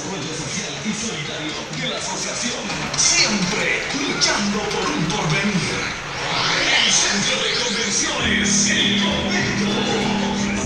desarrollo social y solidario de la asociación, siempre luchando por un porvenir. El Centro de Convenciones, El Convento.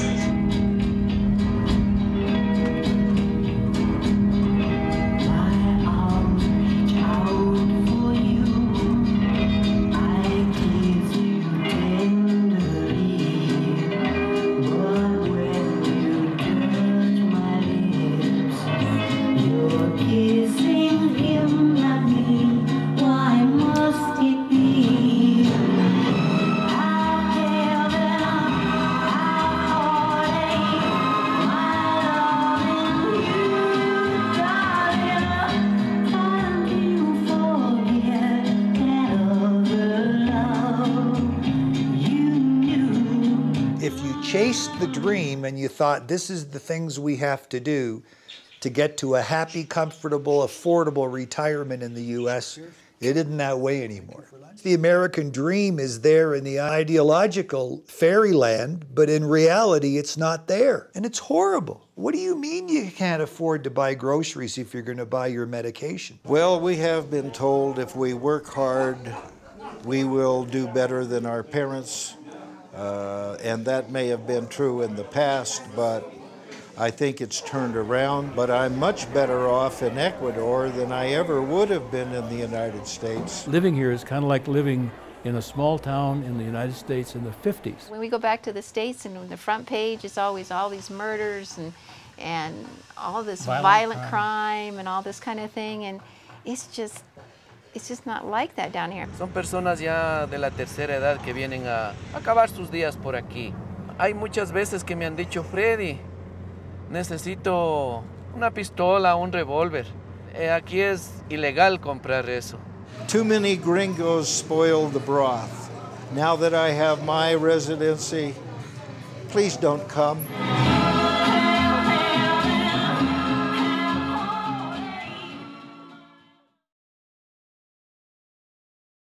If you chased the dream and you thought this is the things we have to do to get to a happy, comfortable, affordable retirement in the U.S., it isn't that way anymore. The American dream is there in the ideological fairyland, but in reality, it's not there. And it's horrible. What do you mean you can't afford to buy groceries if you're going to buy your medication? Well, we have been told if we work hard, we will do better than our parents. And that may have been true in the past, but I think it's turned around. But I'm much better off in Ecuador than I ever would have been in the United States. Living here is kind of like living in a small town in the United States in the 50s. When we go back to the States and on the front page is always all these murders and all this violent crime and all this kind of thing, and it's just not like that down here. Son personas ya de la tercera edad que vienen a acabar sus días por aquí. Hay muchas veces que me han dicho, Freddy, necesito una pistola, un revólver. Aquí es ilegal comprar eso. Too many gringos spoil the broth. Now that I have my residency, please don't come.